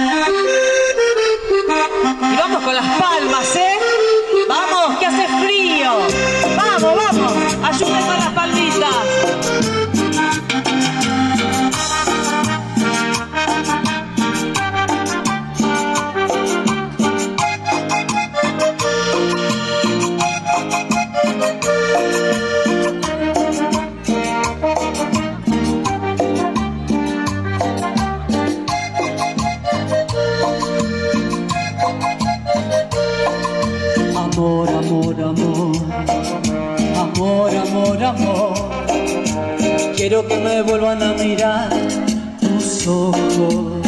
Y vamos con las palmas, ¿eh? Vamos, que hace frío. Vamos, vamos, ayuden con las palmitas. Amor, amor, amor, amor, amor, amor. Quiero que me vuelvan a mirar tus ojos.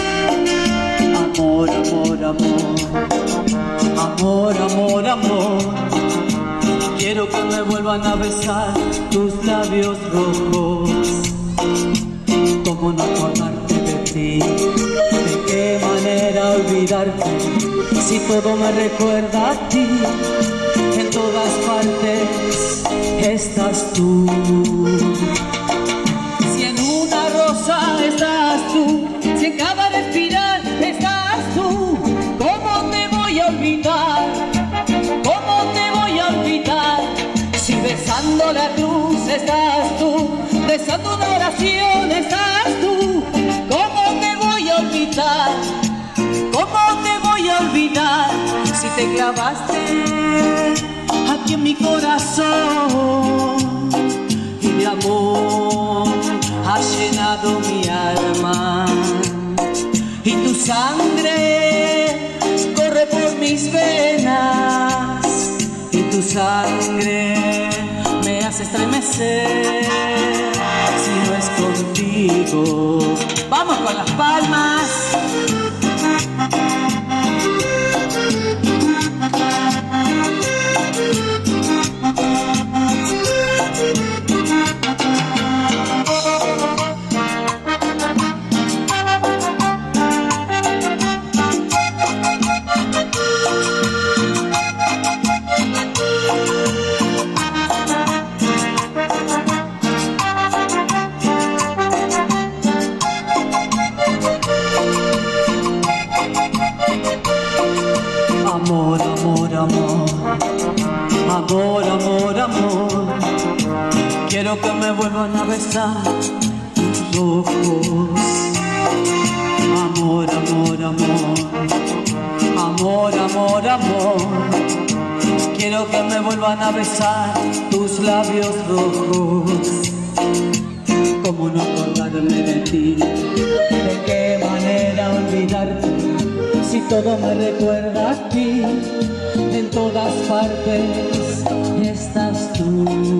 Amor, amor, amor, amor, amor, amor. Quiero que me vuelvan a besar tus labios rojos. ¿Cómo no acordarte de ti? ¿De qué manera olvidarte? Si todo me recuerda a ti, en todas partes estás tú. Si en una rosa estás tú, si en cada respirar estás tú, ¿cómo te voy a olvidar? ¿Cómo te voy a olvidar? Si besando la cruz estás tú, besando una oración estás tú, ¿cómo te voy a olvidar? ¿Cómo te voy a olvidar si te clavaste aquí en mi corazón y de amor has llenado mi alma y tu sangre corre por mis venas y tu sangre me hace estremecer si no es contigo? Vamos con las palmas. Amor, amor, amor, amor, amor, amor. Quiero que me vuelvan a besar tus ojos. Amor, amor, amor, amor, amor, amor. Quiero que me vuelvan a besar tus labios rojos. ¿Cómo no acordarme de ti? ¿De qué manera olvidarte? Si todo me recuerda a ti, en todas partes estás tú.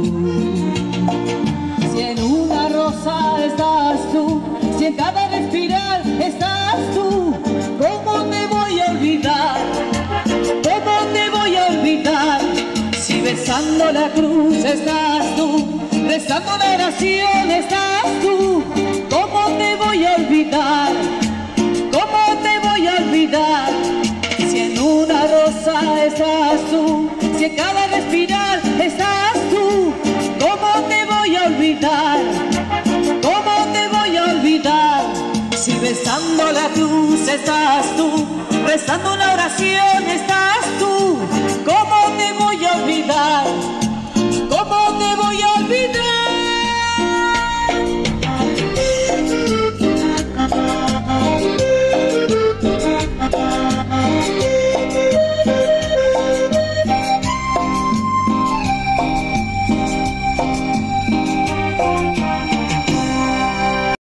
Si en una rosa estás tú, si en cada respirar estás tú, ¿cómo te voy a olvidar? ¿Cómo te voy a olvidar? Si besando la cruz estás tú, rezando una oración estás tú, ¿cómo te voy a olvidar? ¿Cómo te voy a olvidar? Si en una rosa estás tú, si en cada respirar estás tú, ¿cómo te voy a olvidar? ¿Cómo te voy a olvidar? Si besando la cruz estás tú, rezando una oración estás tú,